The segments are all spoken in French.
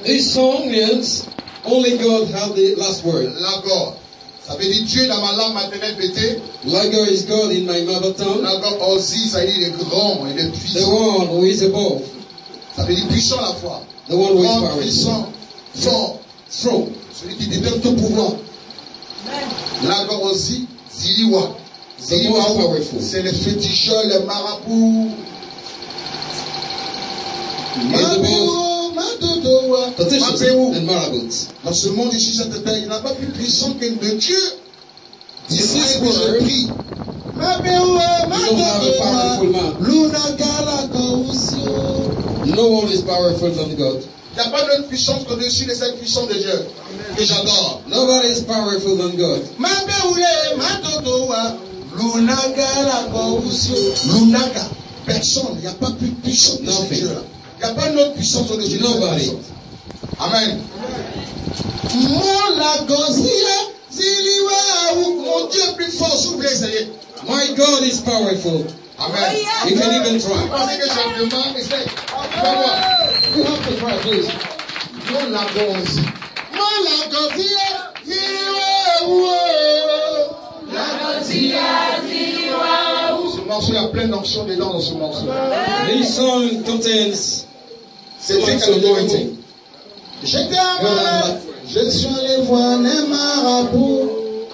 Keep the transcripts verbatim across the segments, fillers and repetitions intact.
This song means only God has the last word. Lagor. Ça veut dire Dieu dans ma langue maternelle pété. Lagor is God in my mother tongue. Lagor Ozi, ça veut dire le grand et le The puissant. one who is above. Ça veut dire puissant à la fois. The one who is Grand, powerful. puissant, fort, Strong. celui qui détient tout pouvoir. Lagor Ozi, Ziliwa. Ziliwa, c'est les féticheurs, les marabouts. And marabouts. Dans ce monde ici, cette terre, il n'a pas plus puissant que de Dieu. This is word. Prie. You don't have a powerful man. No one is powerful than God. Il n'y a pas d'autre puissance qu'au-dessus de cette puissance de Dieu. Que j'adore. Nobody is powerful than God. Lunaka. Personne. Il n'y a pas plus puissant que ce Dieu-là. Il n'y a pas d'autre puissance au-dessus de cette Nobody. puissance. Amen. Mon Dieu est plus fort, si vous voulez essayer. My God is powerful. Amen. You can even Vous try. pensez que simplement, essaye. Fais voir. You have to try, please. Mon lagosi. Mon lagosi. Ce morceau, il y a plein d'onction dedans dans ce morceau. This song contains C'est Dieu qui a le anointing. J'étais malade. Je suis allé voir les marabouts.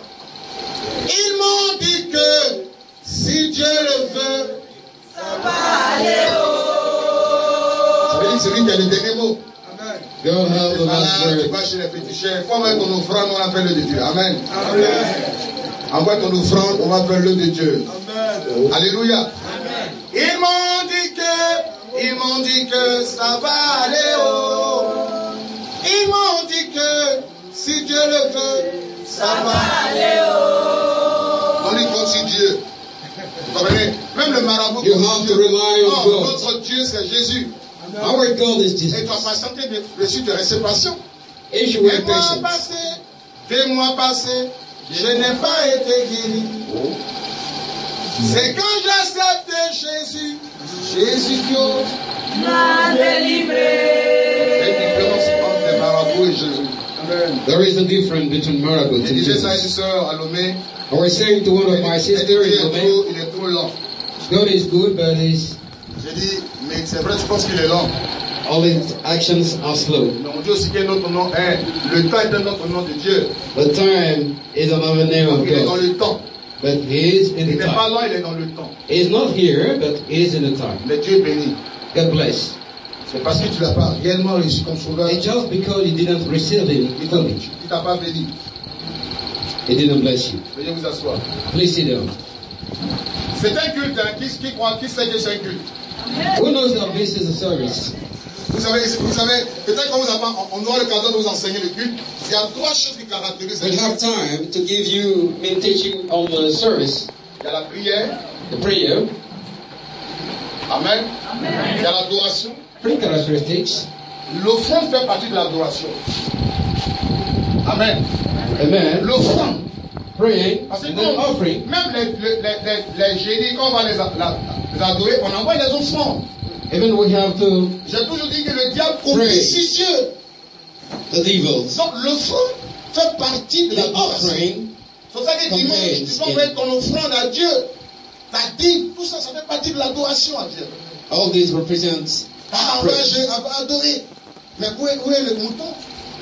Ils m'ont dit que si Dieu le veut, ça va aller haut. Ça veut dire que c'est lui qui a le dernier mot. Amen. God have the last Tu word. vas chez les féticheurs. Il faut envoyer ton offrande, on va faire le de Dieu. Amen. Amen. Envoie ton offrande, on va faire le de Dieu. Amen. Alléluia. Amen. Ils m'ont dit que, ils m'ont dit que ça va aller haut. Ils m'ont dit que si Dieu le veut, ça, ça va aller haut. On y compte sur Dieu. Vous comprenez? Même le marabout. You have to rely on non, God. notre Dieu c'est Jésus. Our God is Jesus. Et tu as patienté dessus, tu restes patient. If you were Un mois patient. passé, deux mois passés, je n'ai pas été guéri. C'est quand j'ai accepté Jésus, Jésus qui m'a délivré. La différence entre les marabouts et Jésus. Amen. There is a difference between marabout and Je disais ça à une Jesus. sœur à Lomé. I was saying to one of my sisters in Il est Lomé, trop- il est trop lent. God is good, but his, J'ai dit, mais c'est vrai, tu penses qu'il est lent. all his actions are slow. Mais on dit aussi qu'il y a un autre nom. Hein, le temps est un autre nom de Dieu. The time is another name of Il est dans God. le temps. But he is in Il the n'est pas time. là, il est dans le temps. He is not here, but he is in the time. Mais Dieu est béni. God bless. C'est parce que tu ne l'as pas réellement reçu comme sauveur. And just because you didn't receive him Il t'a fully, il t'a pas béni. he didn't bless you. Veuillez vous asseoir. Please sit down. C'est un culte, hein. Qui, qui croit, qui sait que c'est un culte? Who knows that this is a service? Vous savez, vous savez, peut-être qu'on vous apprend, on aura l'occasion de vous enseigner le culte. Il y a trois choses qui caractérisent le We'll have culte. time to give you main teaching on the service, Il y a la prière. the prayer, Amen. Il y a l'adoration. three characteristics. L'offrande fait partie de l'adoration. Amen. Amen. L'offrande. Praying, Parce que and then quand- offering. même les, les, les, les, les génies, quand on va les, a- la- les adorer, on envoie des offrandes. Even we have to J'ai toujours dit que le diable complicite Dieu. the devils. Donc l'offrande fait partie de The l'adoration. offering C'est pour ça que dimanche, tu dois envoyer ton offrande à Dieu. Ta dîme, tout ça, ça fait partie de l'adoration à Dieu. all this represents Ah, on va, je- on va adorer. Mais où est, où est le mouton?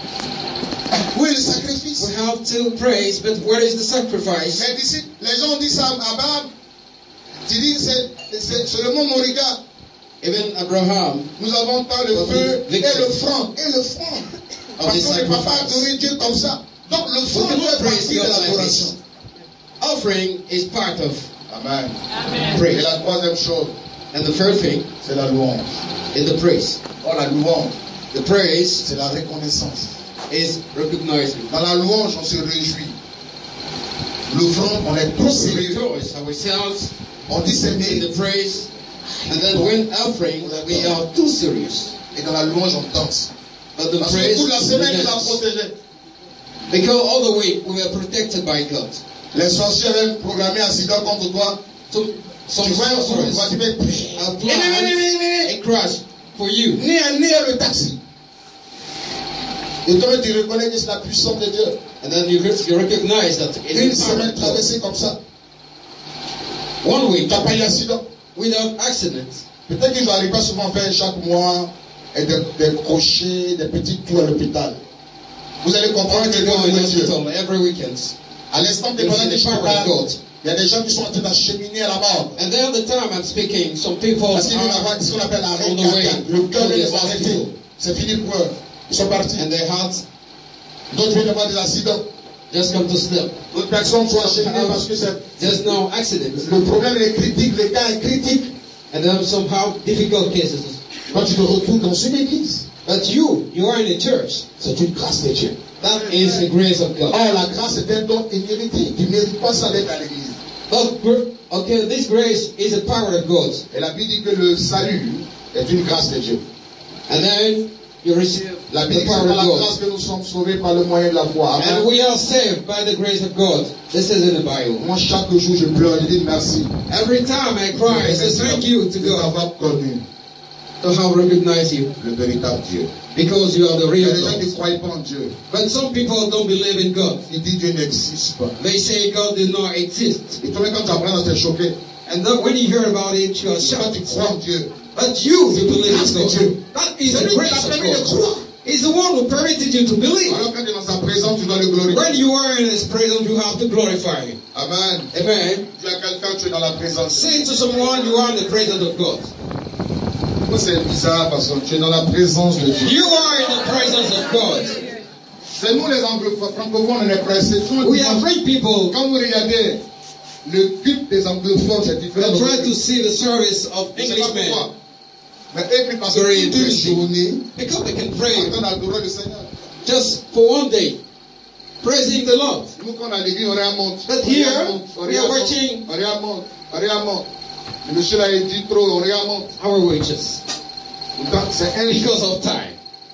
Où est le sacrifice? we have to praise, but where is the sacrifice? Mais d'ici, les gens disent ça à Abraham. Tu dis, c'est c'est- c'est le mont Moriga. Even Abraham Nous avons tant le Of feu the et victory. le franc. Et le franc. Of Parce the qu'on ne peut pas sacrifice. adorer Dieu comme ça. Donc le We franc cannot fait praise partie de God like l'adoration. this. Offering is part of Amen. Et praise. la troisième chose, And the third thing c'est la louange. is the praise. Oh, la louange, The praise c'est la reconnaissance. is recognizing. Dans la louange, on se réjouit. L'offrande, on est trop We sérieux. rejoice ourselves On dit c'est in mérité. the praise, and then when offering, we are too serious. Et dans la louange, on danse. But the Parce que praise, toute la we semaine, il nous a dance. protégés. Because all the week we were protected by God. Les sorciers avaient programmé un accident contre toi. So some Tu vois, on va sorcerers dire, have planned a crash for you. Ni un ni le taxi. Et toi, tu reconnais que c'est la puissance de Dieu. And then you, you recognize that it Une is the power semaine of God. traversée comme ça. One week, Tu n'as pas eu d'accident. without accident. Peut-être qu'il ne doit pas souvent faire chaque mois et des, des crochets, des petits tours à l'hôpital. Vous allez comprendre que You go in Dieu est Dieu. hospital every weekend. À l'instant de You pendant see que the je power of parle, God. il y a des gens qui sont en train d'acheminer à la mort. And then the time I'm speaking, some people Parce qu'ils vont are avoir ce qu'on appelle l'arrêt on the way cardiaque. Le cœur to vient the de s'arrêter. hospital. C'est fini pour eux. Ils sont partis. and their hearts D'autres viennent d'avoir des accidents. just come to sleep. D'autres personnes sont acheminées parce que c'est... There's no accident. Le problème est critique, le cas est critique. And then somehow difficult cases. Quand tu te retrouves dans une église, But you, you are in a church. c'est une grâce de Dieu. That is the grace of God. Or, la grâce est un don immérité. Tu ne mérites pas ça d'être à l'église. But, gr- okay, this grace is a power of God. Et la Bible dit que le salut est une grâce de Dieu. And then you receive La the Bible dit que c'est power par la of God. grâce que nous sommes sauvés par le moyen de la foi. And Amen. we are saved by the grace of God. This is in the Bible. Moi, chaque jour, je pleure, je dis merci. Every time I cry, I say thank you to de God t'avoir connu, to have recognized you. le véritable Dieu. Because you are the Il y a real des gens qui ne God. croient pas en Dieu. But some people don't believe in God. Ils disent Dieu n'existe pas. They say God did not exist. Et toi, quand tu apprends, ça t'est choqué. And that when you hear about it, you are Quand shocked. tu crois en Dieu, But you, you believe grâce de in Dieu. God. That is C'est the lui qui grace t'a of permis de God. croire. He's the one who permitted you to believe. Alors quand tu es dans sa présence, tu dois le glorifier. When you are in His presence, you have to glorify Him. Amen. Amen. Tu as quelqu'un, tu es dans la présence. Say to someone, you are in the presence of God. Moi, c'est bizarre parce que tu es dans la présence de Dieu. You are in the presence of God. C'est nous les anglophones, francophones, on est pressés. We are free people. Quand vous regardez le culte des anglophones, c'est différent. I try to see the service of Je ne sais pas Englishmen pourquoi. Mais eux, ils passent Very toute une interesting. journée because they can en pray train d'adorer le Seigneur. just for one day, praising the Lord. Nous, quand on a l'église, on remonte. But On here, remonte, on we are remonte, watching- On remonte, on remonte. Le monsieur là, il dit trop, on remonte. Our wages Donc, c'est un jour. because of time.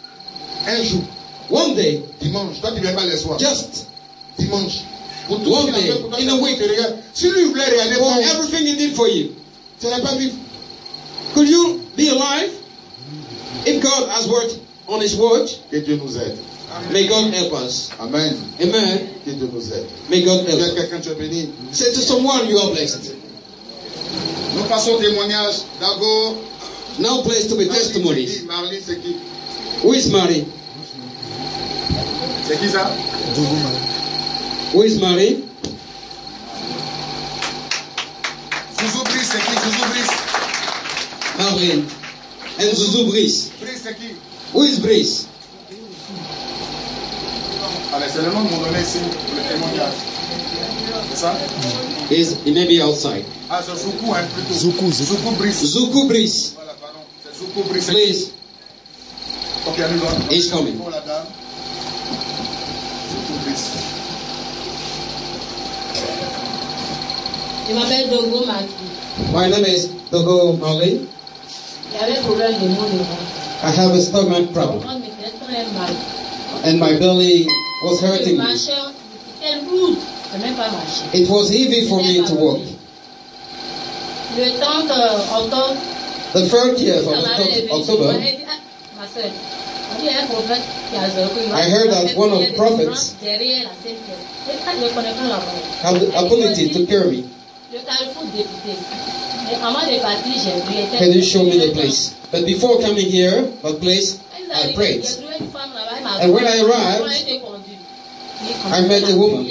Un jour. One day, Dimanche. Toi, tu viens pas les soirs. just Dimanche. Pour tout One ce qu'il a day, fait pour toi, in c'est a pour week. que tu regardes. Si lui voulait regarder for pour everything He did for you. tu n'allais pas vivre. Could you be alive if God has worked on His word? Que Dieu nous aide. May God help us. Amen. Amen. Que Dieu nous aide. May God Il y a help us. quelqu'un, tu es béni. Say to someone, you are blessed. Nous passons au témoignage. D'abord, Now place to be Marley, c'est testimonies. qui? Marley, c'est qui? Who is Mary? C'est qui ça? Who is Mary? Zouzou Brice, c'est qui? Zouzou Brice. Marlene. And Zuzu Brice. Brice, c'est qui? Who is Brice? Allez, c'est le nom de mon donné ici pour le témoignage. C'est ça? Is he may be outside. Ah, c'est Zoukou, hein, plutôt. Zoukou, Zoukou. Zoukou Brice. Zuku Brice. Voilà, pardon. C'est Zoukou Brice. Please. Ok, nous allons. He's coming. Pour la dame. Zoukou Brice. Je m'appelle Dogo Maki. My name is Dogo Marley. Il y avait un problème de maux de ventre. I have a stomach problem. On me faisait très mal. And my belly was Je hurting me. marchais, c'était lourd. Je ne peux même pas marcher. It was heavy for me to walk. Le trente octobre, The thirtieth of ça m'avait levé. Octo- Je October, m'avais dit, ah, ma soeur, on dit, il y a un prophète qui a zéro. I heard that one of the prophets derrière la scène. Et quand je ne connais pas la voix. have the ability to cure me. Le carrefour député. Et avant de partir, j'ai prié. Can you show me the place? But before coming here, that place, I prayed. And when I arrived, I met a woman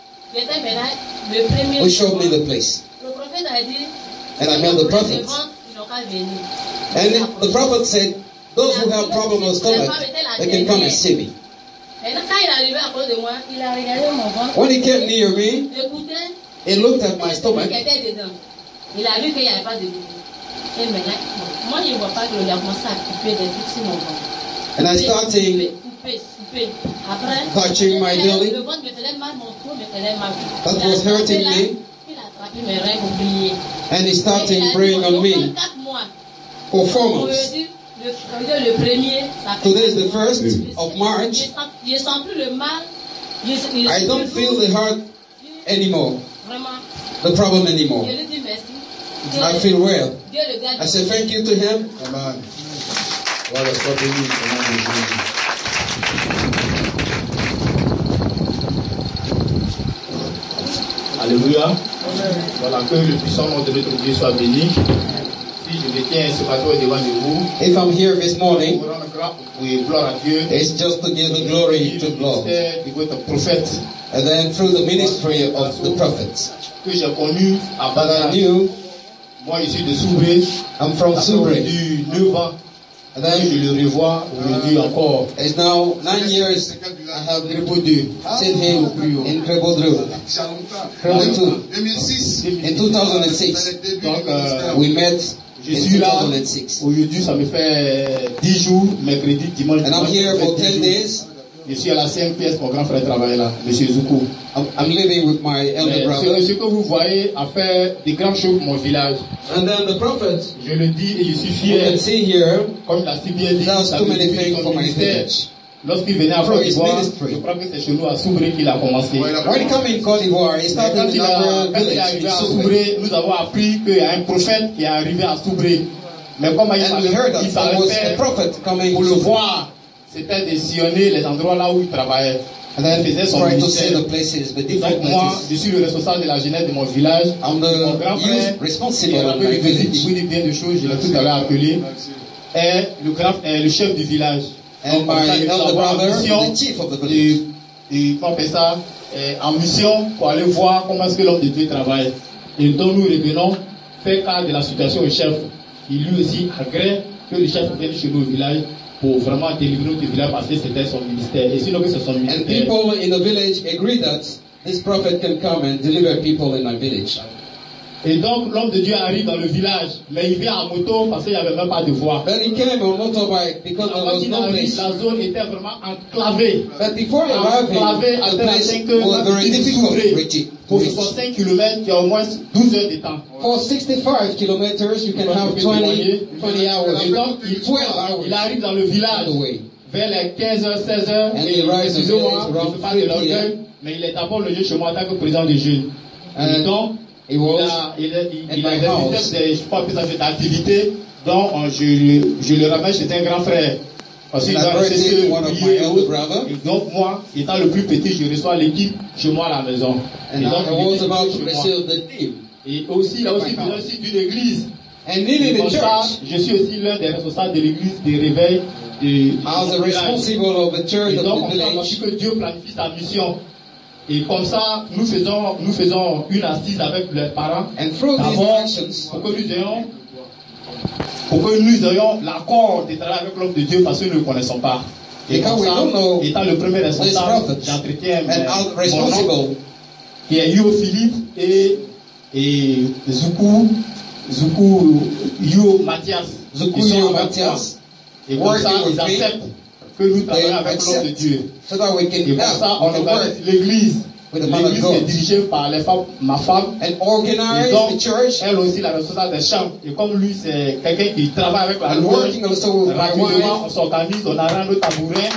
who showed me the place. And I met the prophet. And the prophet said, those who have problem with stomach, they can come and see me. When he came near me, he looked at my stomach. Il a vu qu'il n'y avait pas de bébé. Et maintenant, bon, moi je ne vois pas que le lait commence à couper des trucs sur mon ventre. And I started Couper, couper. Après, touching my belly. le ventre me faisait mal, mon cou me faisait mal. That Il a was hurting attrapé là, me. Il a attrapé mes reins pour prier. And he Et il started a dit, praying bon, on me donc, quatre mois. for four On me months. dit, le, on me dit, le premier, ça fait Today is the quatre mois. first Je of sens- March. Je sens, je sens plus le mal. Je, je, I don't feel the heart anymore, Vraiment. the problem anymore. Je lui dis merci. Dieu, I feel well. Dieu le garde. I say thank you to him. Amen. Voilà, sois béni. Au nom de Jésus. Alléluia. Voilà, que le puissant nom de notre Dieu soit béni. Si je me tiens ce matin devant de vous, if I'm here this morning, pour rendre grâce et gloire à Dieu, it's just to give the glory to God. De votre prophète, and then through the ministry of the prophets que j'ai connu à that I knew. Moi, je suis de Soubré. I'm from Soubré. Du neuf ans. And then je le revois aujourd'hui encore. It's now nine years I have seen him in Krebodu. Krebodu. In two thousand six. Donc, euh, we met je in suis là. two thousand six. Aujourd'hui, ça me fait dix jours, mercredi, dimanche. And I'm here for ten days. Je suis à la cinquième pièce, mon grand frère travaille là, M. Zoukou. I'm, I'm living with my elder brother. Ce que vous voyez a fait des grandes choses pour mon village. And then the prophet, je le dis et je suis fier. You can see here, comme il a si bien dit, does too many things for my village. Lorsqu'il venait à Côte d'Ivoire, je crois que c'est chez nous à Soubré qu'il a commencé. When he came in Côte d'Ivoire, he started in our village. Quand il est arrivé à Soubré, nous avons appris qu'il y a un prophète qui est arrivé à Soubré. Mais comme il s'arrêtait pour le voir, c'était de sillonner les endroits là où il travaillait. And then il faisait son ministère. The places, the different Donc moi, places. je suis le responsable de la jeunesse de mon village. I'm the mon grand frère, responsible il of my village. Il dit bien de choses, je l'ai tout à l'heure appelé, est le, grand, est le chef du village. And Donc, my ça, elder brother, the chief of the village. Et on fait ça en mission pour aller voir comment est-ce que l'homme de Dieu travaille. Et donc nous revenons, faire cas de la situation au chef. Il lui aussi agrée que le chef vienne chez nous au village pour vraiment délivrer notre village parce que c'était son ministère. Et sinon que c'est son ministère. And people in the village agree that this prophet can come and deliver people in my village. Et donc l'homme de Dieu arrive dans le village, mais il vient en moto parce qu'il n'y avait même pas de voie. But he came on motorbike because there was no place. La zone était vraiment enclavée. But before arriving, the place was very difficult to reach it. Pour soixante-cinq kilomètres, il y a au moins douze heures de temps. For sixty-five kilometers, you can have twenty, twenty hours. Et donc, il, il arrive dans le village vers les quinze heures, seize heures. And et he arrives in the village around three p m. Mais il est d'abord logé chez moi en tant que président de jeunes. Et donc, It was il a, il, il, il a exercé cette activité, donc je, je le ramène chez un grand frère. Parce qu'il doit rester et donc moi, étant le plus petit, je reçois l'équipe chez moi à la maison. And et donc, I was about to receive the team. Et aussi, il a aussi besoin aussi d'une église. And needed a church. Je suis aussi l'un des responsables de l'église des réveils. De, As a responsible of the church et donc, of the village. que Dieu planifie sa mission. Et comme ça, nous faisons, nous faisons une assise avec les parents. And through these actions, pour que nous ayons, pour que nous ayons l'accord de travailler avec l'homme de Dieu parce que nous ne le connaissons pas. Et comme ça, étant le premier responsable, j'entretiens mon nom, qui est Yo Philippe et, et Zoukou, Zoukou Yo Mathias. Zoukou Yo Mathias. Et comme ça, ils acceptent que nous travaillons avec l'homme de Dieu. So that we can et pour ça, on organise l'église. L'église est dirigée par les femmes, ma femme. And organize donc, the church. Elle aussi la responsable des chambres. Et comme lui, c'est quelqu'un qui travaille avec la louange, rapidement, on s'organise, on arrange le tabouret.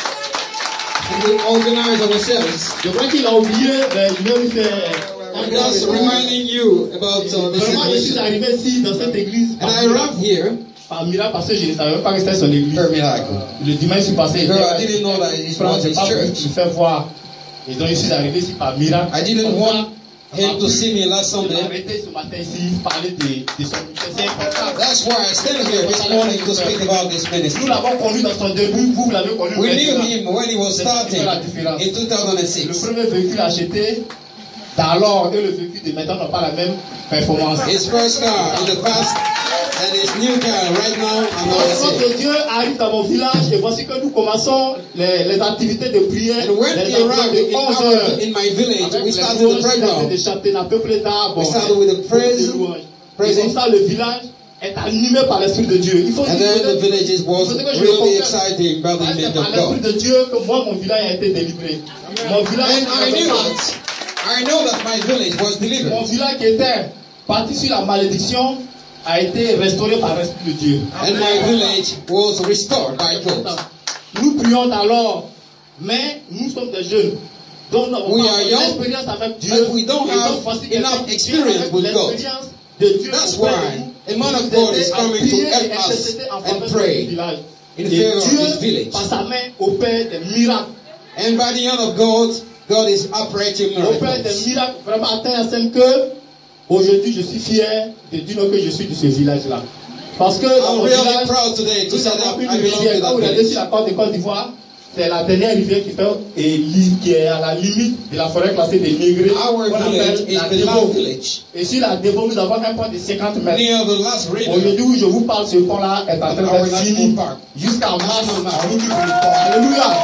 We organize ourselves. Je crois qu'il a oublié, mais je vais lui faire. I'm just reminding you about uh, the Vraiment, je suis arrivé ici, dans cette église. And I arrived here. Par miracle, parce que je ne savais même pas que c'était son église. Per miracle. Le dimanche passé, Girl, I didn't know that it was his church. Je fais voir. Et donc, je suis arrivé ici par miracle. I didn't want him to see me last Sunday. Arrêté ce matin ici, parler de, de son ministère. That's why I stand here this morning to speak about this ministry. Nous l'avons connu dans son début, vous l'avez connu. We knew him when he was starting in two thousand six. Le premier véhicule acheté d'alors et le véhicule de maintenant n'ont pas la même performance. His first car in the past and his new car right now are not the same. Notre Dieu arrive dans mon village et voici que nous commençons les, les activités de prière. And when he arrived in, our, in my village, we started the program. De chanter à peu près d'arbres. We started with the praise. Et comme ça, le village est animé par l'Esprit de Dieu. Il faut and then the village was really exciting by the image of God. L'Esprit de Dieu que moi, mon village a été délivré. Mon village and I knew that. I know that my village was delivered. Mon village qui était parti sur la malédiction a été restauré par l'Esprit de Dieu. And my village was restored by God. Nous prions alors, mais nous sommes des jeunes. Donc nous avons pas l'expérience avec Dieu. But we don't have enough experience with God. That's why a man of God is coming to help us and pray in favor of his village. Par sa main opère des miracles. And by the hand of God, God is operating miracles. Opère des miracles vraiment à tel point que aujourd'hui je suis fier de dire que je suis de ce village-là. Parce que dans mon really village, proud today to nous say that avons une I belong rivière. to Quand that vous regardez village. sur la côte de Côte d'Ivoire, c'est la dernière rivière qui, fait, et, qui est à la limite de la forêt classée des Négrés. Our On village appelle is la the Dévo. low village. Et sur la Dévo, nous avons un pont de cinquante mètres. Near the last river. Aujourd'hui où je vous parle, ce pont-là est en train Our d'être fini national park. jusqu'à mars. Alléluia.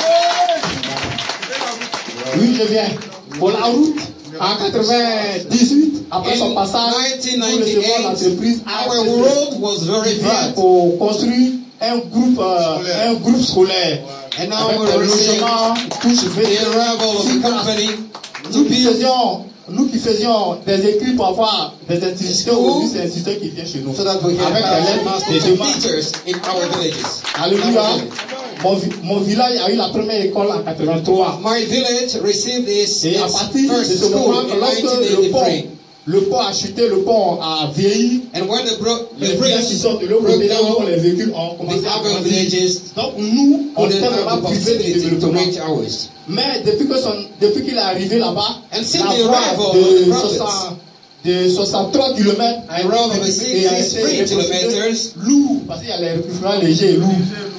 Oui, je viens. Pour la route, en quatre-vingt-dix-huit, après son passage, nous recevons l'entreprise Our road was very bad. pour construire un groupe, euh, un groupe scolaire. And now Avec we're un receiving logement, touche the vingt. arrival of the company Nous to qui build faisions, nous qui faisions des écrits pour avoir des institutions, aujourd'hui c'est un instituteur qui vient chez nous. so that we can Avec have des master lettres, des demandes. teachers in our villages. Alléluia. Mon, vi- mon village a eu la première école en quatre-vingt-trois. My village received its, Et à its partir de first ce moment, school in lorsque le nineteen pont, eighty-three. le pont a chuté, le pont a vieilli, And when the, bro- les the villages qui bridge sont de l'autre broke côté, là où down, les véhicules ont commencé the à other grandir. villages Donc nous, on couldn't était have vraiment the privés de possibility to développement. reach ours. Mais depuis que son, depuis qu'il est arrivé là-bas, And since la the voie arrival of de, the prophets, soixante de soixante-trois kilomètres a the road of the été et a sixty-three été kilometers lourd, parce qu'il y a les recrutements légers et lourds.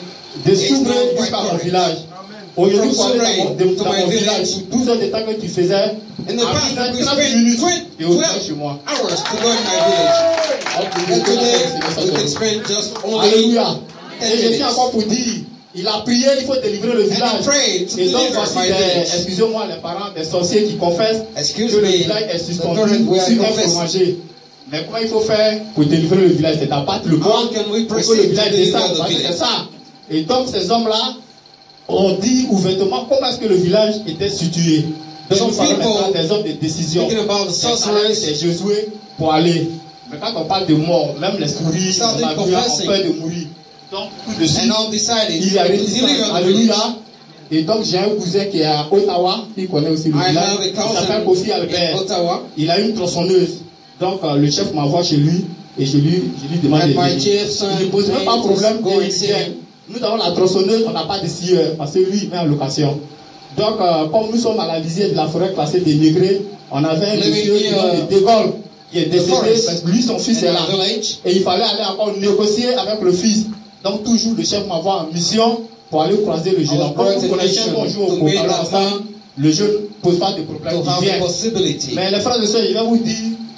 De It's Soubré not jusqu'à quite mon correct. village. Aujourd'hui, From pour aller Soubré dans mon, de- to dans my mon village. village, douze heures de temps que tu faisais, In the à past, plus de we trente spent minutes, et au twelve chez moi. hours to go in my village. And today, we can spend just only Alléluia. Et ten je suis minutes. encore pour dire, il a prié, il faut délivrer le And village. he prayed to Et donc, deliver voici my des, village. excusez-moi les parents, des sorciers qui confessent Excuse que le me, village est the suspendu parents we are sur un confessing. fromager. Mais comment il faut faire pour délivrer le village? C'est à battre le bois How can we pour que le proceed to village deliver descende. the Parce que village? c'est ça. Et donc, ces hommes-là ont dit ouvertement comment est-ce que le village était situé. Donc, Some nous parlons people maintenant des hommes de décision. Thinking about the sorcerers, C'est Josué pour aller. Mais quand on parle de mort, même les souris, Started les maguires ont confessing. peur de mourir. Donc, tout de suite, and all decided il y a to résistance. deliver the village. Alléluia. Et donc, j'ai un cousin qui est à Ottawa, qui connaît aussi le I village. have a Il s'appelle cousin Kofi in Albert. Ottawa. Il a une tronçonneuse. Donc, euh, le chef m'envoie chez lui et je lui, je lui demande And de my venir. chief son Il ne pose même pas de problème. go et and il see vient. him. Nous avons la tronçonneuse, on n'a pas de scieur parce que lui, il met en location. Donc, euh, comme nous sommes à la lisière de la forêt classée des Négrés, on avait un Living monsieur qui near, nom de De Gaulle qui est décédé forest parce que lui, son fils in est là. our village. Et il fallait aller encore négocier avec le fils. Donc, toujours le chef m'envoie en mission pour aller croiser le jeune. I was Comme brought vous in connaissez, mission on joue au to meet parlons that ensemble, man, le jeune ne pose pas de problème, to il have vient. the possibility. Mais les frères et sœurs, je vais vous dire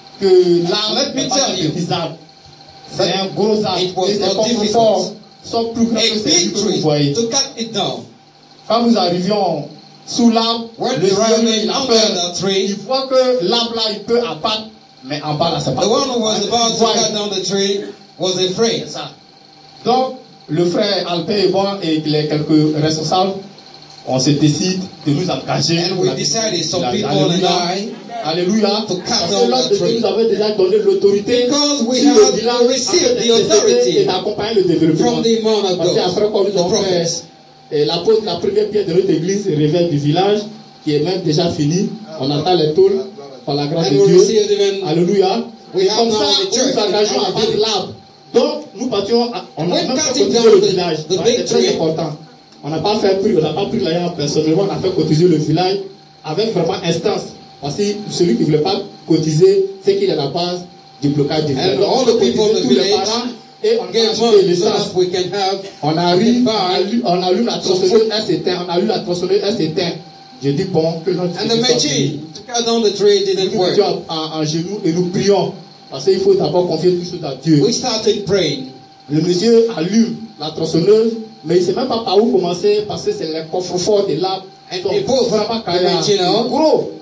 que l'arbre Let me n'est pas tell un you petit arbre. C'est un gros arbre. it was Et not ses coffres difficult. forts sont plus grands A que celui big que vous tree voyez. to cut it down. Quand nous arrivions sous l'arbre, When le we ciel, arrived il a under peur. that tree, Il voit que l'arbre là, il peut abattre, mais en bas là, c'est pas the one who was Il about to voit- cut down the tree was afraid. C'est ça. Donc, le frère Alpin et moi et les quelques responsables, on se décide de nous engager. And pour we la- decided, some la- people Alléluia. and I, Alléluia. to cut Parce down que that lorsque tree. nous avons déjà donné l'autorité, Because we sur le had village, received afin the d'intercéder authority et d'accompagner le développement. from the man of Parce God, qu'après, comme nous the avons fait prophets. et la, pose- la première pierre de notre église, le réveil du village, qui est même déjà fini, on attend les tôles par la grâce And de we Dieu. received even Alléluia. We Et have comme now ça, the nous church nous engageons in à our battre village. l'arbre. Donc, nous partions, à- on a When même fait cutting cotiser down le the- village. the Ça, big C'est très tree. important. On n'a pas fait prix, on n'a pas pris l'argent personnellement, on a fait cotiser le village avec vraiment instance. Parce que celui qui ne voulait pas cotiser, c'est qu'il est à la base du blocage du village. And Donc, all on the a people cotisé of the tous les village parents et on a gave acheté money so l'essence. that we can have On arrive, the on bag. allume, on allume la tronçonneuse, elle s'éteint. On allume la tronçonneuse, elle s'éteint. Je dis bon, que notre And the Dieu soit machine béni. to cut down the tree didn't Nous work. nous mettons en, en genoux et nous prions. Parce qu'il faut d'abord confier tout choses à Dieu. We started praying. Le monsieur allume la tronçonneuse, mais il ne sait même pas par où commencer parce que c'est le coffre-fort de l'arbre. And Donc, they both vraiment the machine out. gros.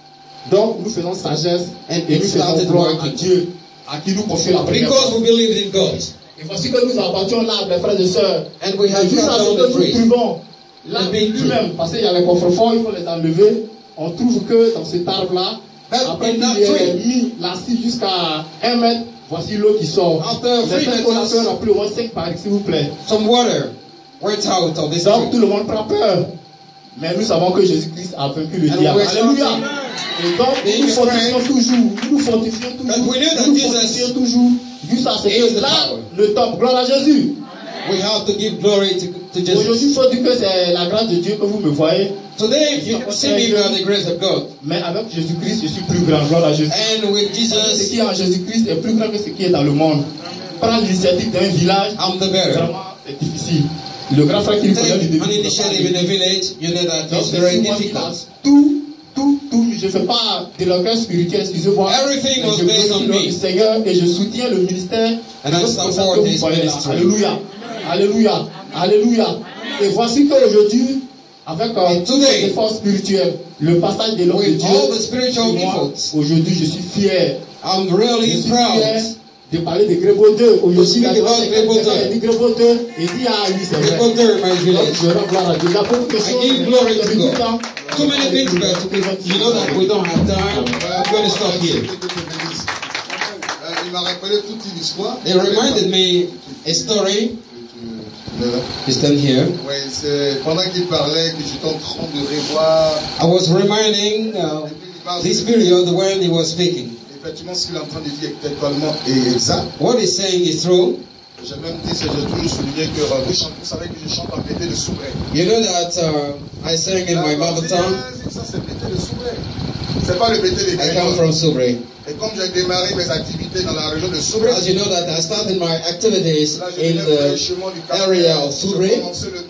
Donc, nous faisons sagesse And et it nous faisons started gloire à working. Dieu, à qui nous confie la première Because fois. we believed in God. Et voici que nous abattions l'arbre, les frères et sœurs. And we Et have jusqu'à cut ce down que the nous tree. trouvons l'arbre The big tree. lui-même, parce qu'il y a les coffres-forts, il faut les enlever. On trouve que dans cet arbre-là, That après in qu'il that ait tree. mis la scie jusqu'à un mètre, voici l'eau qui sort. After Les three cinq meters, collations ont pris au moins cinq barils, s'il vous plaît. some water went out of this Donc tout tree. le monde prend peur. Mais nous savons que Jésus-Christ a vaincu le And diable. we're Alléluia. shouting. Et donc Being nous fortifions afraid. toujours. Nous nous fortifions toujours. And we knew that Nous nous Jesus fortifions toujours. Jusqu'à ce is que the là, power. le tombe. Gloire à Jésus. We have to give glory to to Jesus. Aujourd'hui, il faut dire que c'est la grâce de Dieu que vous me voyez. Today, you can see me by the grace of God. Mais avec Jésus-Christ, je suis plus grand. Gloire à Jésus. And with Jesus, ce qui est en Jésus-Christ est plus grand que ce qui est dans le monde. Prendre l'initiative d'un village, I'm the better. Vraiment, c'est difficile. Le grand frère qui nous connaît du début. An initiative in a village, you know that it's very difficult. Tout, tout, tout. Je ne fais pas de l'orgueil spirituel, excusez-moi. Everything was based on me. Seigneur, et je soutiens le ministère. And I support this ministry. Alléluia. Alléluia. Alléluia. Et voici qu'aujourd'hui, avec euh, tous les efforts spirituels, le passage de l'homme de Dieu, moi, aujourd'hui, je suis fier. I'm really je suis proud. Fier de parler de Grébeau deux. Aujourd'hui, il a dit Grébeau deux. Il dit, ah oui, c'est vrai. Grébeau deux, my village. Je rends gloire à Dieu. Il y a beaucoup de choses. I give glory to God. Too many things, but you know that we don't have time. I'm going to stop here. Il m'a rappelé toute une histoire. It reminded me a story. It's done here. Oui, c'est pendant qu'il parlait que j'étais en train de revoir. I was reminding uh, this period when he was speaking. Effectivement, ce qu'il est en train de dire est totalement exact. What he's saying is true. J'ai même dit, j'ai toujours souligné que euh, vous, chantez, vous savez que je chante en Bété de Soubray. You know that uh, I sang in my mother tongue. Ça, c'est Bété de Soubray. C'est pas le Bété de I come from Soubray. Et comme j'ai démarré mes activités dans la région de Soubray, as you know that I started my activities in the area of Soubray.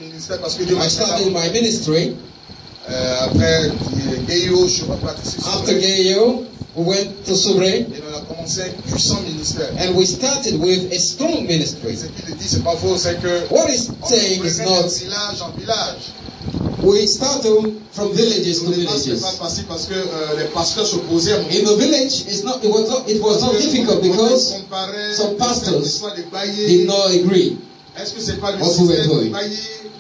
I started my ministry. Euh, après Gayo, je suis reparti. After Gayo, we went to Soubray. Et on a commencé un puissant ministère. And we started with a strong ministry. Ce qu'il dit, c'est pas faux, c'est que what he's saying is not village en village. We started from villages to villages. C'est pas facile parce que euh, les pasteurs s'opposaient. In the village, it's not. It was not. It was not difficult because some pastors did not agree. Est-ce que c'est pas le système de Baillé?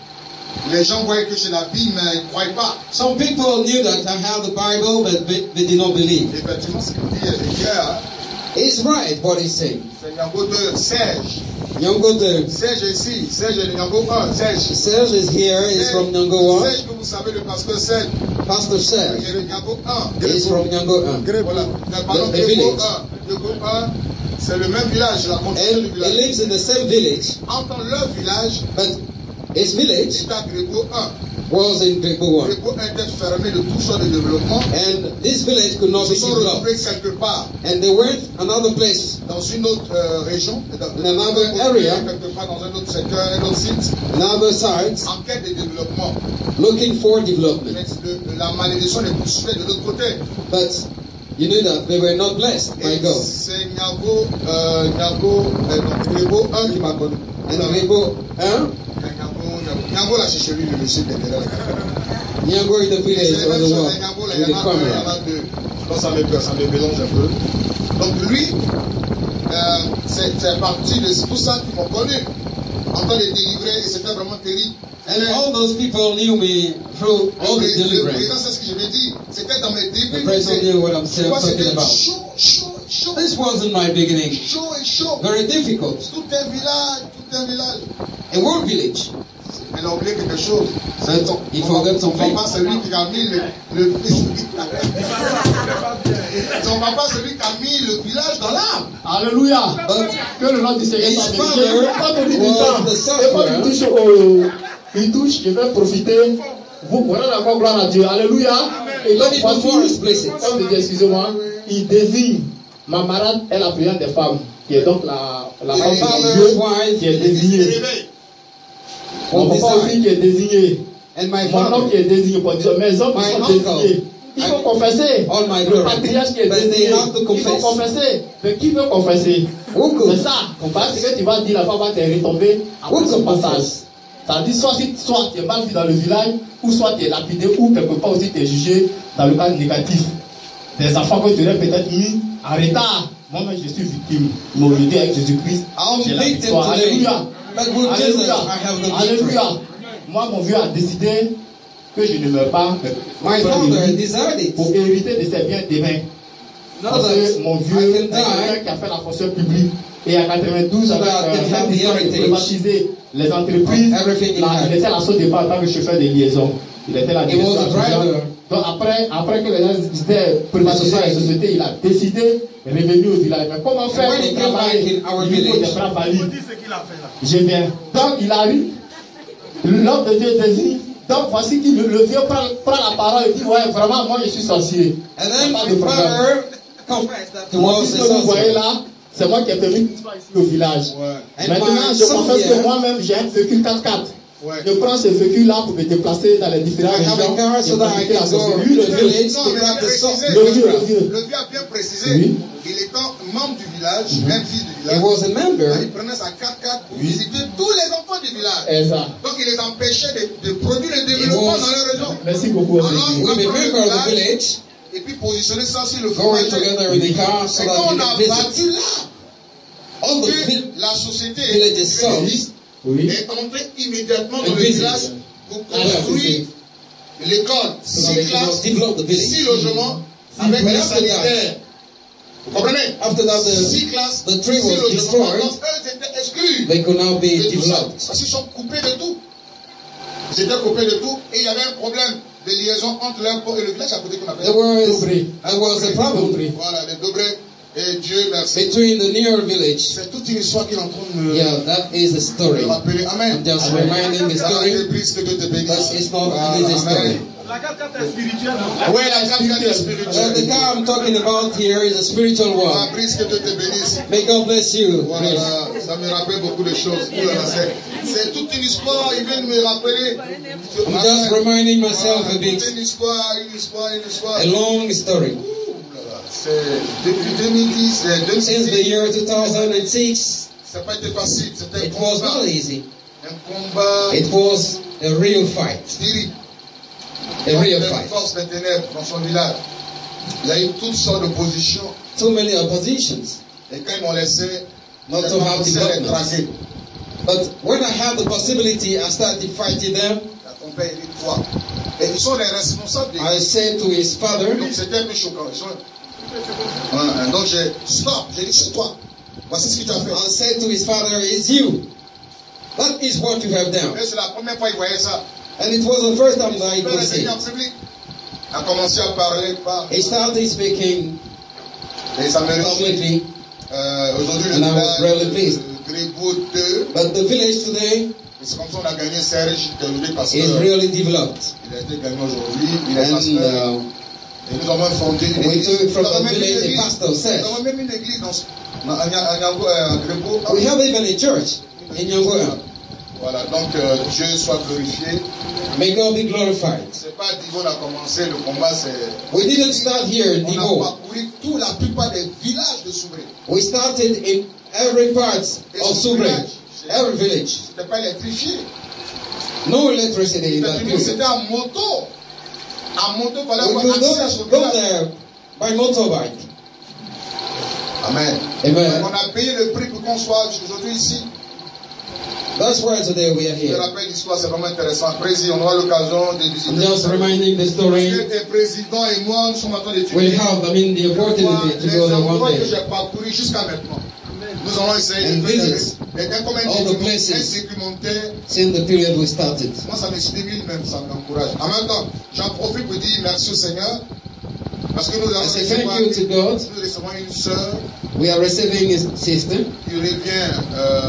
Les gens voyaient que j'ai la Bible, mais ils ne croyaient pas. Some people knew that I have the Bible, but they did not believe. Effectivement, ce qu'il dit, les gars. It's right what he's saying. C'est Yango deux, Serge. Yango deux. Serge est ici. Serge est Yango un. Serge. Serge is here. He's from Yango one. Serge, que vous savez, le pasteur Serge. Pastor Serge. Il est Yango un. He's from Yango one. Voilà. Pardon, the village. Yango un, c'est le même village, la continuité du village. He lives in the same village. Entre leur village, but his village est à Grébeau un. Was in Grébeau one. Grébeau était fermé de tout sort de développement. And this village could not be developed. Quelque part. And they went another place. Dans une autre euh, région. In another area. Quelque part dans un autre secteur, un autre site. Another site. En quête de développement. Looking for development. Le, la malédiction les poursuivait de l'autre côté. But you knew that they were not blessed by God. C'est Nyago, euh, Nyago, euh, Grébeau un qui m'a connu. And Grébeau un. Nyago la chécherie, le monsieur qui était là. Nyago is the village or the world. Il y en a un, il y en a deux. Donc ça me, ça me mélange un peu. Donc lui, euh, c'est parti de tout ça qui m'ont connu. En train de délivrer, et c'était vraiment terrible. And all those people knew me through all the deliverance. Le président, c'est ce que je vais dire. C'était dans mes débuts. The president knew what I'm talking about. Chaud, chaud, chaud. This wasn't my beginning. Chaud et chaud. Very difficult. Tout un village, tout un village. A whole village. Elle a oublié quelque chose. Il faut regarder son papa, c'est lui qui a mis le, le son papa, c'est lui qui a mis le village dans l'âme. Alléluia. Que le nom du Seigneur soit béni. Pas de pas du touche au, il touche, je vais profiter. Vous pourrez encore gloire à Dieu. Alléluia. Et donc, voici, comme dit, excusez-moi, il désigne ma marade est la prière des femmes, qui est donc la, la femme de Dieu qui est désignée. Mon papa aussi qui est désigné. Mon oncle qui est désigné pour dire, mes hommes qui sont désignés. Il faut confesser. Le patriarche qui est désigné. Il faut confesser. Mais qui veut confesser? C'est ça. Parce que tu vas dire, la femme va te retomber après ce passage. Ça dit soit, soit tu es mal vu dans le village, ou soit tu es lapidé, ou quelque part aussi tu es jugé dans le cadre négatif. Des enfants que tu aurais peut-être mis en retard. Moi-même, je suis victime. Mais aujourd'hui, avec Jésus-Christ, j'ai la victoire. Alléluia. Alléluia. Alléluia. Moi, mon vieux a décidé que je ne meurs pas. My father decided pour hériter de ses biens demain. Parce que mon vieux est quelqu'un qui a fait la fonction publique. Et en quatre-vingt-douze, avec euh, privatiser les entreprises, là, il était la seule départ en tant que chauffeur de liaison. Il était la direction. Donc après, après que les gens étaient privatisés les sociétés, il a décidé de revenir au village. Mais comment faire pour travailler au niveau des bras valides? J'ai bien. Donc il arrive. L'homme de Dieu désigne. Donc voici qui le, le vieux prend, prend la parole et dit ouais vraiment moi je suis sorcier. And then the father confessed that he was a sorcier. Vous voyez là, c'est moi qui ai permis qu'il soit ici au village. Ouais. Maintenant je confesse que moi-même j'ai un véhicule quatre quatre. Ouais. Je prends ce véhicule là pour me déplacer dans les différentes régions. So that I can go lui, le vieux, le vieux, le vieux a bien précisé. Oui. Il est membre du village, mm-hmm. même fils du village. He was a member. Il prenait sa quatre quatre pour oui. visiter tous les enfants du village. Exact. Donc il les empêchait de, de produire le développement was, dans leur région. Merci beaucoup. Alors, we be member of the village. Et puis positionner ça sur le going together in the car so et that quand on we a can battu là, all the que la société villages oui. est entrée immédiatement dans le village pour construire l'école, six classes, six logements, avec les sanitaires. Vous comprenez? After that, the, six classes, the tree was destroyed. Donc, eux étaient exclus. They could now be developed. Parce qu'ils sont coupés de tout. Ils étaient coupés de tout et il y avait un problème de liaison entre leur et le village à côté qu'on appelle. There was, there was a problem. Voilà, les Dobré. Et Dieu merci. Between the near village. C'est toute une histoire qui est en train de me yeah, that is the story. rappeler. Amen. I'm just Amen. reminding the story. That is not only the story. La quatre quatre est spirituelle. Oui, la quatre quatre est spirituelle. The car I'm talking about here is a spiritual one. Ah, Brice, que Dieu te bénisse. May God bless you. Voilà, ça me rappelle beaucoup de choses. C'est toute une histoire. Il vient de me rappeler. I'm just reminding myself a bit. Une histoire, une histoire, une histoire. A long story. C'est depuis deux mille dix, deux mille six. Since the year two thousand six. Ça n'a pas été facile. C'était It was not easy. Un combat. It was a real fight. Terrible. A real fight. Force des ténèbres dans son village. Il y a eu toutes sortes d'oppositions. Too many oppositions. Et quand ils m'ont laissé, not to have development. But when I had the possibility, I started fighting them. Ton père dit toi. Et ils sont les responsables. I said to his father. Donc c'était un peu choquant. Ils sont... ouais, donc j'ai stop. J'ai dit c'est toi. Voici ce que tu as fait. I said to his father, it's you. That is what you have done. Et c'est la première fois qu'il voyait ça. And it was the first time that I could see. Il a commencé à parler par. He started speaking publicly. Euh, Aujourd'hui, and I was really pleased. deux. But the village today c'est comme ça on a gagné Serge, qui est pasteur. Is really developed. Il a été gagné aujourd'hui. Il est pasteur. And, uh, et nous avons fondé une we église. took from the village a pastor said. Nous avons même une église dans à Nyango, à Gréco. We have even a church in Nyangoya. Voilà, donc euh, Dieu soit glorifié. May God be glorified. C'est pas Divo a commencé le combat, c'est. We didn't start here, on Divo. On a parcouru toute la plupart des villages de Soubré. We started in every part of Soubré, every village. C'était pas électrifié. No electricity in that period. C'était en moto. En moto, fallait avoir accès à ce village. Go there by motorbike. Amen. Amen. On a payé le prix pour qu'on soit aujourd'hui ici. That's why today we are Je here. rappelle l'histoire, c'est vraiment intéressant. Président, on aura l'occasion de visiter. I'm just reminding the story. Le président et moi, nous sommes en train d'étudier. We have, I mean, the opportunity to go there one day. Que j'ai parcouru jusqu'à maintenant. Nous allons essayer de faire all the places since the period we started. Moi, ça me stimule même, ça m'encourage. En même temps, j'en profite pour dire merci au Seigneur. Parce que nous avons nous recevons une sœur. We are receiving a sister. Qui revient euh,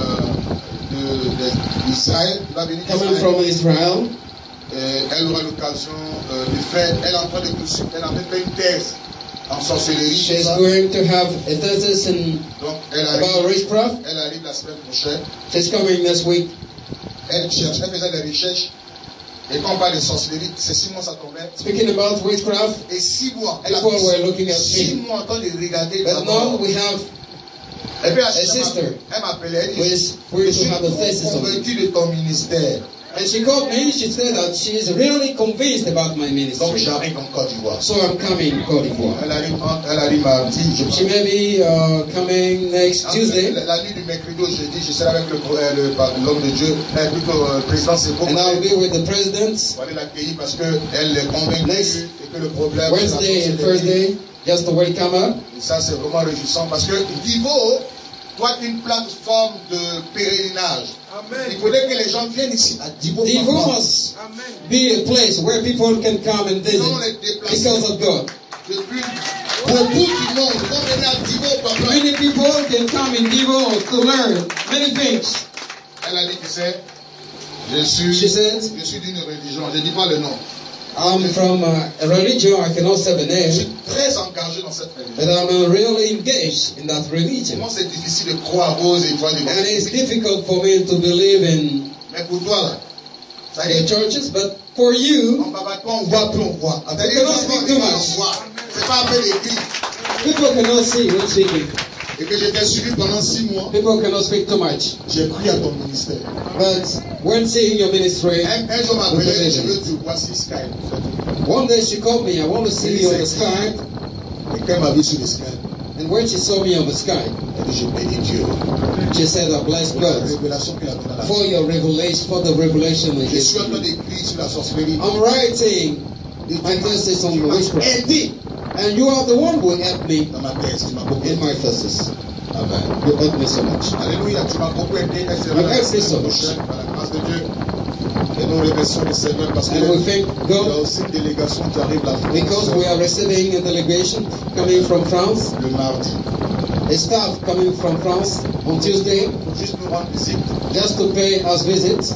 d'Israël. Coming from Israel. Euh, elle aura l'occasion euh, de faire. Elle est en train de elle est en train de faire une thèse en sorcellerie. She's going to have a thesis in Donc, elle arrive, about witchcraft. Elle arrive la semaine prochaine. She's coming next week. Elle cherche, elle faisait des recherches. Et quand on parle de sorcellerie, c'est six mois ça tombait. Speaking about witchcraft, et six mois. Elle a were looking at six mois en train de regarder. But now we have et puis, a sister. Elle m'appelait. Elle dit, je suis convaincu de ton ministère. And she called me, she said that she is really convinced about my ministry. Donc j'arrive en Côte d'Ivoire. So I'm coming in Côte d'Ivoire. Elle arrive, elle arrive mardi. She may be uh, coming next en Tuesday. La, la nuit du mercredi au jeudi, je serai avec l'homme de Dieu, euh, plutôt le euh, président Sebo. And I'll be with the president. On va aller l'accueillir parce qu'elle est convaincue next et que le problème. Wednesday and Thursday, just to welcome her. Et ça c'est vraiment réjouissant parce que Divo doit être une plateforme de pèlerinage. Amen. Il faudrait que les gens viennent ici à Divo. Divo must be a place where people can come and visit because of God. Depuis beaucoup du monde vont venir à Divo, papa. Many people can come in Divo to learn many things. Elle a dit, tu sais, Je suis, she said, je suis d'une religion, je ne dis pas le nom. I'm from uh, a religion, I cannot say the Je name, suis très engagé dans cette religion. but I'm uh, really engaged in that religion. Moi, c'est difficile de croire aux étoiles du And it's difficult for me to believe in Mais pour toi, là, ça y the est, churches, but for you, on va pas, on voit, plus on voit. You cannot speak too much. C'est pas un peu l'église. people cannot see when speaking. Et que j'étais suivi pendant six mois, People cannot speak too much. j'ai cru à ton ministère. But when seeing your ministry, Un, un jour m'a appelé, je veux te voir sur Skype. one day she called me, I want to see you on the Skype. Et quand elle m'a vu sur le Skype, And when she saw me on the Skype, elle dit, je bénis Dieu she said, I bless pour la God révélation qu'il a donnée à la for your revelation, for the revelation that Je you suis en train d'écrire sur la sorcellerie. I'm writing my thesis on Tu m'as witchcraft. aidé And you are the one who helped me dans ma thèse. Tu m'as beaucoup in aidé. my thesis. Amen. You helped me so much. Alléluia, tu m'as beaucoup aidé. Elle sera You la helped me so semaine much. prochaine par la grâce de Dieu. Et nous remercions le Seigneur parce que And we thank il y a God aussi une délégation qui arrive la because we are receiving a delegation coming from France, le mardi. a staff coming from France on Tuesday, Pour juste nous rendre visite. just to pay us visit.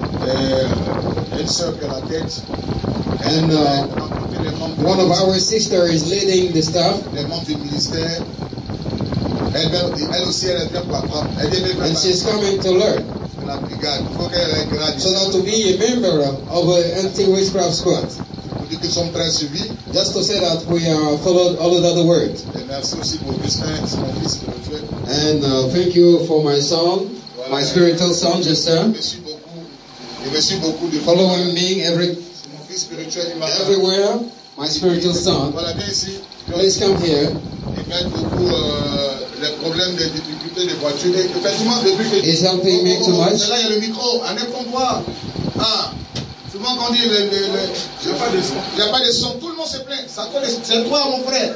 Euh, une sœur qui a la tête. And uh, rencontrer les membres one of our sisters is leading the staff, les membres du ministère. Elle, elle aussi, elle vient pour apprendre. Elle vient même and she's coming to learn, de la brigade. Il faut qu'elle ait grade. so that to be a member of an anti-witchcraft squad, Pour dire qu'ils sont très suivis. just to say that we are followed all over the world. Et merci aussi pour Augustin, c'est mon fils spirituel. And uh, thank you for my son, my spiritual son, Justin, Je me suis beaucoup, je me suis beaucoup de following me every C'est mon fils spirituel, il m'a everywhere. My spiritual son, Voilà, viens ici. please come here. Il m'aide beaucoup euh, les problèmes, les difficultés des voitures. Et effectivement, depuis que. He's helping me too much. Là, il y a le micro, à n'importe quoi. Ah, souvent quand on dit le, le, le, il n'y a pas de son. Il n'y a pas de son, tout le monde se plaint. Ça colle, c'est toi, mon frère.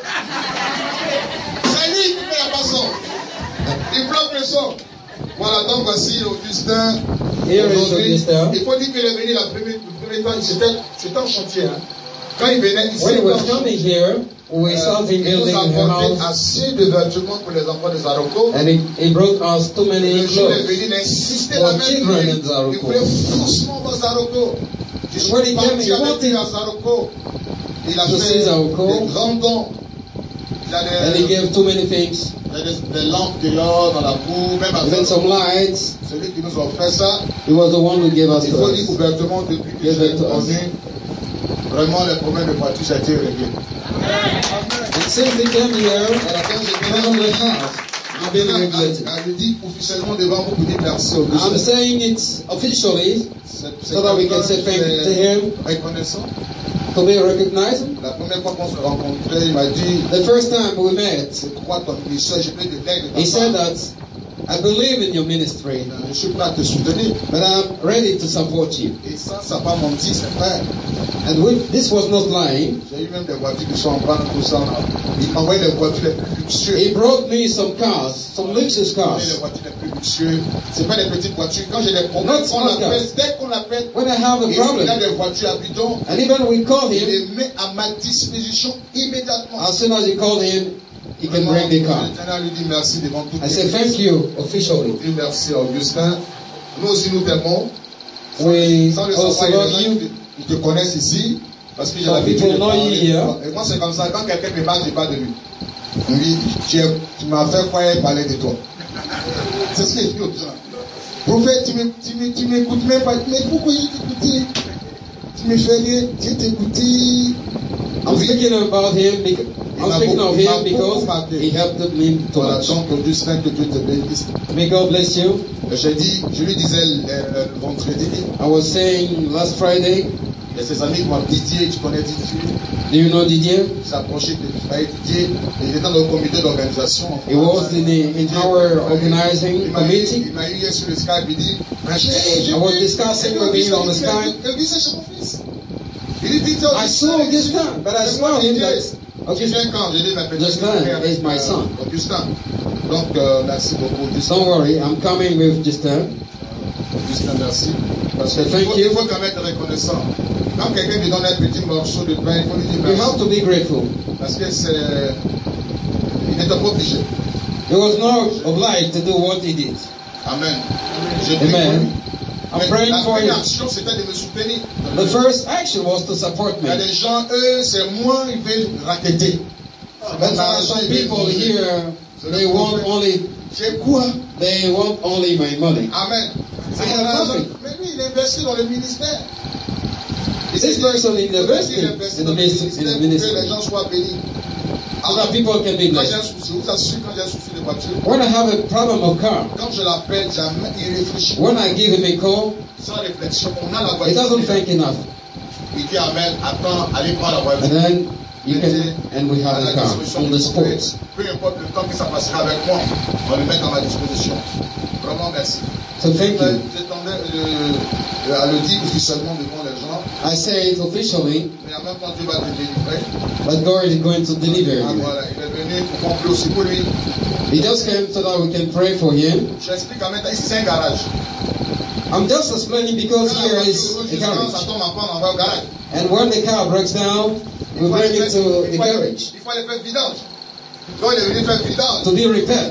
C'est lui qui fait la façon. Il bloque le son. Voilà, donc voici Augustin. Here is Augustin. Il faut dire qu'il est venu la première, le premier temps, c'était un chantier. Hein. Quand il venait ici, When he was coming here, we euh, started il nous building a a apporté house, assez de vêtements pour les enfants de Zaroko. and he, he brought us too many Le jour est clothes. venu, il a insisté For la même children nuit. in Zaroko. Il voulait forcément voir Zaroko. Je suis When he came, parti he avec wanted lui à Zaroko. Il a to fait see Zaroko. des grands dons. Il a And he des, gave too many things, il a des, des lampes dehors dans la cour, même à even some Zaroko. lights. Celui qui nous a offert ça, He was the one who gave us il faut dire those. ouvertement depuis que Give j'ai it to us. connu, vraiment les problèmes de voiture, ça a été réglé. And since he came here, Alors quand j'ai I don't venu have. I've been regulated. je dis officiellement devant vous pour dire merci au I'm Dieu. saying it officially so that we can say thank you to him, reconnaissant. to be recognized. La première fois qu'on se rencontrait, il m'a dit, The first time we met, je crois ton ministère, j'ai pris de l'aide de he said ta part. that I believe in your ministry, Je suis prêt à te soutenir. but I'm ready to support you. Et ça, ça n'a pas menti, c'est vrai. And we, this was not lying. J'ai eu même des voitures qui sont en panne, tout ça. Il m'a envoyé les voitures les plus luxueuses. He brought me some cars, some luxurious Les cars. voitures les plus luxueuses. C'est pas des petites voitures. Quand j'ai des problèmes, Not on small l'appelle. cars. Dès qu'on l'appelle, When I have a il a problem, des voitures à bidon. and even we call Il him, les met à ma disposition immédiatement. as soon as you call him, he can bring the car. Maintenant, lui dit merci devant tout. I say thank you officially. Dis merci Augustin. Nous aussi nous t'aimons. We Sans le also savoir, love les gens you. qui ils te connaissent ici. Parce que j'ai Some l'habitude people de know parler. you here. Et moi c'est comme ça. Quand quelqu'un me parle, je parle de lui. Oui, tu, es- tu m'as fait croire parler de toi. C'est ce que je dis aux gens. Prophète, tu m'é- tu m'é- tu m'écoutes même pas. Mais pourquoi il t'écoutait? Tu me fais rien. Dieu t'écoutait. I'm speaking about him because I'm speaking of him because he helped me too Voilà, much. donc Augustin, que Dieu te bénisse. May God bless you. J'ai dit, je lui disais le, le- le vendredi, I was saying last Friday, il y a ses amis qui m'ont dit Didier, tu connais Didier? do you know Didier? Il s'approchait de Faye Didier, il était dans le comité d'organisation. He was in, the, in our organizing Il m'a eu- committee. il m'a eu hier sur le Skype, il dit, mais j'ai, j'ai I was vu- discussing j'ai vu with him Augustin, on the il m'a dit, Skype. Augustin, c'est mon fils. Il dit, Didier, I saw Augustin, but I c'est saw moi, him Didier. that J'ai Augustin. vingt ans, j'ai dit, ma petite Justin frère, is my euh, son. Augustin. Donc, euh, merci beaucoup, Augustin. Don't worry, I'm coming with Justin. Augustin, merci. Parce So qu'il thank faut, you. il faut quand même être reconnaissant. Quand quelqu'un lui donne un petit morceau de pain, il faut lui dire You have merci. to be grateful. Parce que c'est. Il n'était pas obligé. He was not obliged to do what he did. Amen. Je prie pour Amen. lui. I'm praying la for you. première action, c'était de me soutenir. The first action was to support Il y a me. des gens, eux, c'est moins, ils veulent raqueter. But there are some people here, they want only, J'ai quoi? they want only my money. Amen. I have nothing. Mais lui, il investit dans le ministère. This person invested in the ministry, in the Que les ministry, gens soient bénis. so that people can be Quand j'ai un blessed. souci, vous assure, quand j'ai un souci de voiture, When I have a problem of car, quand je l'appelle, jamais il réfléchit. when I give him a call, Sans réflexion, on a la he voiture. doesn't think enough. Il dit Amen, attends, allez prendre la voiture. And then you can, and we have À la the car disposition on du the spot. prophète. Peu importe le temps que ça passera avec moi, on va le mettre à ma disposition. Vraiment, merci. So thank you. J'attendais euh, à le dire officiellement devant les gens, I say it officially, mais en même temps, Dieu va te délivrer. but God is going to deliver Ah, you. voilà, il est venu pour qu'on prie aussi pour lui. He just came so that we can pray for him. J'explique en même temps, ici c'est un garage. I'm just explaining because Quand la here voiture is rouge, a jusqu'à quand ça garage. tombe en panne, on va au garage. And when the car breaks down, we bring it to the Il faut aller- garage il faut aller faire vidange. Donc il est venu faire vidange. to be repaired.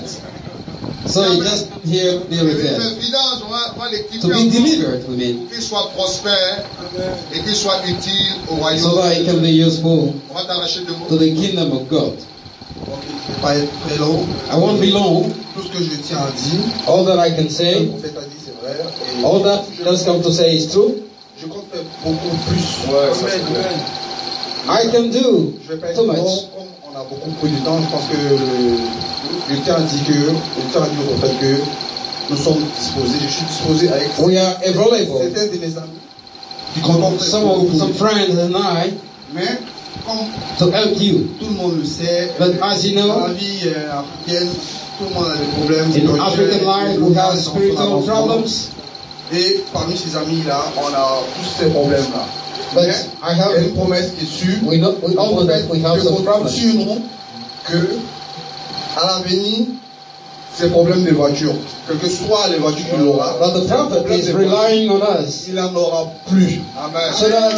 So he just here to be Il est venu repaired. faire vidange, on va, on va l'équiper To be encore. delivered, we mean, Pour qu'il soit prospère et qu'il soit utile au so royaume. that he can be useful On va t'arracher deux mots. to the kingdom of God. Donc, il ne faut pas être très long. I won't be long. Tout ce que je tiens à dire, All that I can le say, prophète a dit, c'est vrai. Et all that does come to say is true. je compte faire beaucoup plus. Ouais, ça, Amen. c'est vrai. I can do Je vais pas être too long, much. comme on a beaucoup pris du temps. Je pense que le, le temps a dit que, le temps a dit au prophète que nous sommes disposés. Je suis disposé avec We are available. certains de mes amis qui comptent Some of some friends and I Mais comme to help you. tout le monde le sait, But as you dans la know, vie euh, africaine, tout le monde a des problèmes. in spirituels, African life, we have spiritual problems. Et parmi ces amis-là, on a tous ces problèmes-là. But Mais I il y a have, une promesse qui est sûre. we know, we all know that we have some problems. Sur nous que à l'avenir, ces problèmes de voiture, quelles que soient les voitures qu'il aura, But the prophet is relying on us. il n'en aura plus. Amen. So that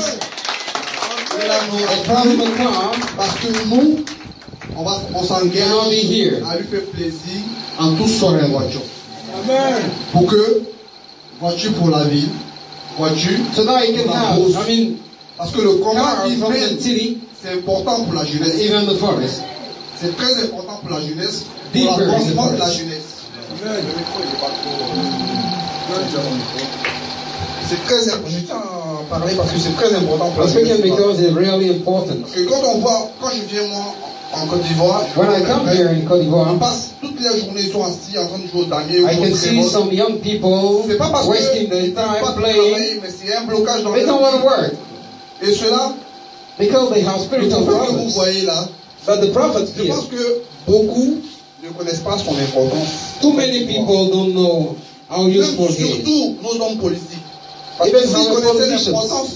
Il n'en a aura problem plus will come. parce que nous, on, va, on Cannot be here. s'engage à lui faire plaisir en tout sur les voitures. Amen. Pour que voiture pour la ville, voiture, So that he can have, I mean, parce que le combat car qui from the mène, city, c'est important pour la jeunesse. even the forest. C'est très important pour la jeunesse, pour Deeper l'avancement in the de la forest. jeunesse. C'est très important. Je tiens à parler parce que c'est très important pour I'm la speaking jeunesse. because it's really important. Parce que quand on voit, quand je viens moi en Côte d'Ivoire, je When vois I come mes here frères, in Côte on d'Ivoire, passe toutes les journées, ils sont assis en train de jouer au damier ou I au can see trémol. some young people C'est pas parce que wasting ils their ne peuvent pas time playing. travailler, mais c'est un blocage dans They leur don't want to vie. work Et cela, because they have le spiritual prophète que vous problems. voyez là, But the prophet je here, pense que beaucoup ne connaissent pas son importance. too many people don't know how Même useful he is. surtout nos hommes politiques. Parce Even que s'ils our connaissaient politicians. l'importance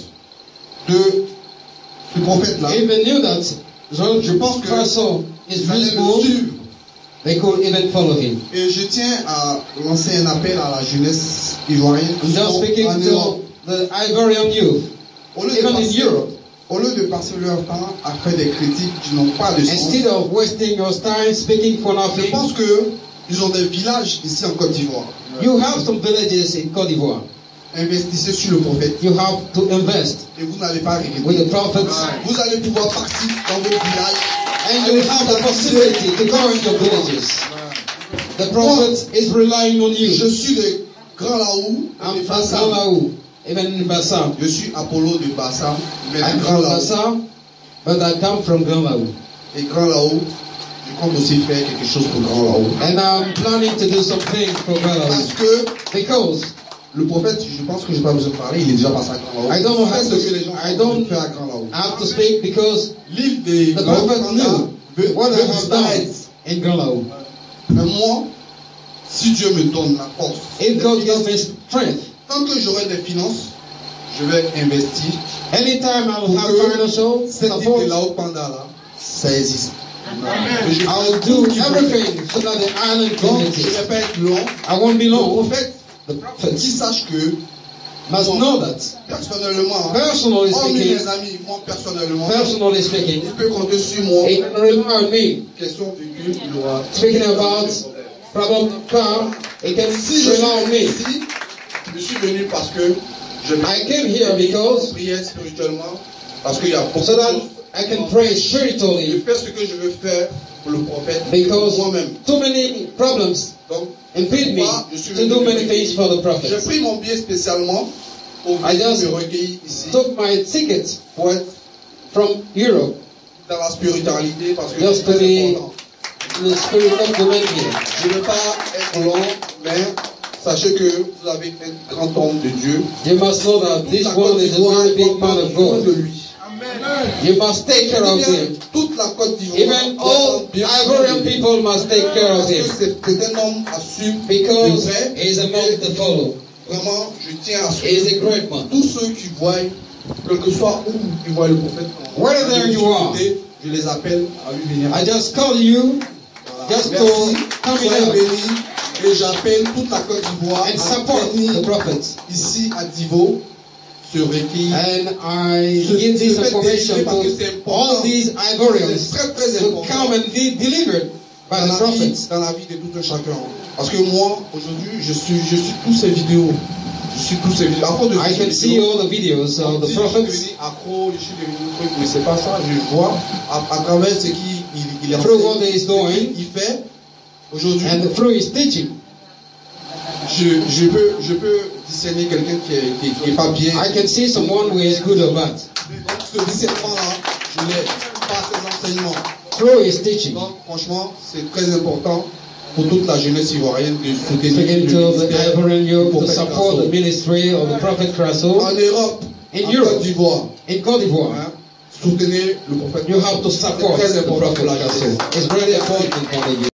de ce prophète-là, Even knew that Jean je pense que Faso is ils allaient le useful, suivre. they could even follow him. Et je tiens à lancer un appel à la jeunesse ivoirienne. I'm just speaking en Europe. to the Ivorian youth, Au lieu, de even in passer, Europe. au lieu de passer leur temps à faire des critiques qui n'ont pas de sens, Instead of wasting your time speaking for je nothing, pense qu'ils ont des villages ici en Côte d'Ivoire. you have some villages in Côte d'Ivoire. Investissez sur le prophète You have to invest et vous n'allez pas regretter. with the prophets, Vous allez pouvoir partir dans vos villages. and you have the possibility to go in your villages. The prophet is relying on Je you. suis de Grand Laou, I'm de from Bassam. Galaou, even in Bassam. Je suis Apollo de Bassam, mais I'm de Grand from Laou. Bassam, but I come from Galaou. Et Grand Laou, je compte aussi faire quelque chose pour Grand Laou. And I'm planning to do some things for Galaou. Parce que Because le prophète, je pense que je n'ai pas besoin de parler, il est déjà passé à Grand Laou. I don't Faites have ce que les to, gens I sont en train don't de faire à Grand Laou. have to speak because L'île des the Laou prophet Panda knew veut, what I veut have disparaître. done in Galaou. Mais moi, si Dieu me donne la force, If les God finances, gives me strength, tant que j'aurai des finances, je vais investir anytime I will pour have que financial cette île support, de Laou Panda là, ça existe. Et je I ferai will tout do qu'il faut. everything so that the island Donc, community, je ne vais pas être long. I won't be Le long. prophète, The prophet qui sache que, must know that, personnellement, hein, personally hormis speaking, mes amis, moi personnellement, personally speaking, il peut compter sur moi. he can rely on me. Question véhicule, il aura. Speaking about problem car, he can Si je rely on suis me. ici, je suis venu parce que je I came here because prier spirituellement, parce qu'il y a beaucoup so that de choses. I can pray Je spiritually fais ce que je veux faire pour le prophète, because pour moi-même. too many problems Donc, impede me moi, je suis to venu do le many recueillir. things for the J'ai prophet. pris mon billet spécialement pour I venir just me recueillir ici, Took my ticket pour être from Europe, dans la spiritualité, parce que just c'est to très be important. the spirit of the man here. Je ne veux pas être long, mais sachez que vous avez un grand homme de Dieu. You must know that this one is a very big man of de God. lui. You must take care of him. Toute la Côte d'Ivoire, Even all Ivorian people must take care of parce que him c'est c'est un homme à suivre de because vrai. he is a man to follow. Vraiment, je tiens à ce He is a que great man. tous ceux qui voient, quel que soit où ils voient le prophète, Wherever you are, je les appelle à lui venir. I just call you Voilà. just to Merci. come Soyez in bénis. Et j'appelle toute la Côte d'Ivoire and à support venir the prophets. ici à Divo se recueillir. And I Se- give this se fait information délivrer parce que c'est to important. all these C'est Ivorians très très to important come and be delivered by dans the la, vie, prophets. dans la vie de tout un chacun. Parce que moi, aujourd'hui, je suis, je suis tous ces vidéos. Je suis tous ces vidéos. À cause de I ces can see vidéos, all the videos on of the dit, je suis prophets devenu accro, je suis devenu truc, mais c'est pas ça. Je vois à, à travers ce qu'il il, il Through enseigne, what he is ce doing, qu'il- il fait. Aujourd'hui, and through his teaching. je, je peux, je peux discerner quelqu'un qui est, qui, est- qui est pas bien. I can see someone who is good or bad Donc ce discernement-là, je l'ai par ses enseignements. through his teaching. Donc franchement, c'est très important pour toute la jeunesse ivoirienne de soutenir Speaking le to the ministère Ivorian du youth to prophète support the Grasso. ministry of the prophet Krasso En Europe, In en Europe. Côte d'Ivoire, in Côte d'Ivoire. hein, soutenez le prophète You Grasso. have to C'est support très the important prophet pour la Krasso. jeunesse. It's very important for the youth.